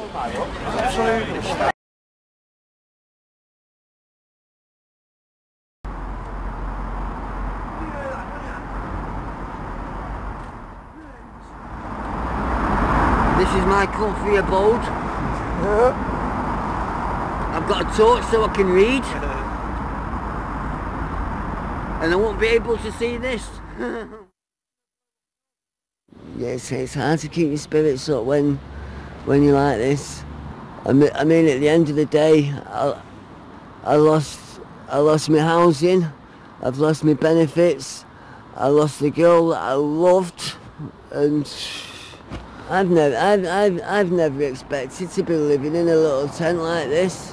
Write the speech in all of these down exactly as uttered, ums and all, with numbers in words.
Absolutely. This is my comfy abode. I've got a torch so I can read. And I won't be able to see this. Yeah, it's, it's hard to keep your spirits up when when you're like this. I mean, I mean at the end of the day, I, I lost I lost my housing, I've lost my benefits, I lost the girl that I loved, and I've never I've, I've, I've never expected to be living in a little tent like this.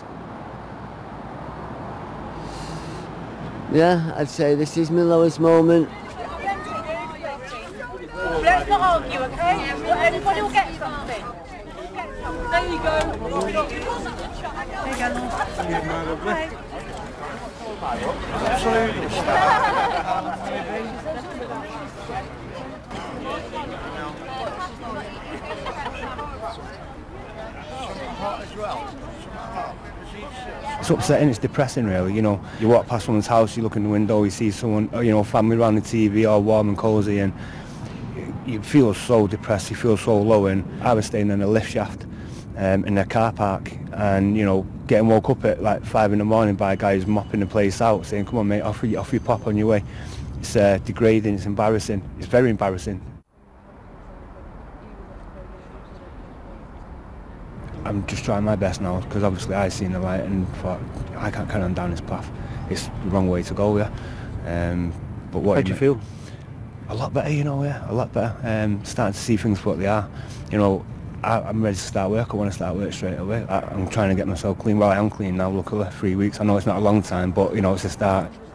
Yeah, I'd say this is my lowest moment. Let's not argue, okay? Everybody will get something. There you go. There you go. Okay. It's upsetting, it's depressing really, you know. You walk past someone's house, you look in the window, you see someone, you know, family around the T V all warm and cosy, and you feel so depressed, you feel so low. And I was staying in a lift shaft um, in their car park, and you know, getting woke up at like five in the morning by a guy who's mopping the place out, saying, "Come on, mate, off you, off you pop on your way." It's uh, degrading, it's embarrassing, it's very embarrassing. I'm just trying my best now, because obviously I seen the light and thought, I can't carry on down this path. It's the wrong way to go, yeah. Um, but what? How do you feel? A lot better, you know, yeah, a lot better. Um, starting to see things for what they are. You know, I, I'm ready to start work. I want to start work straight away. I, I'm trying to get myself clean. Well, I am clean now, luckily, three weeks. I know it's not a long time, but, you know, it's a start.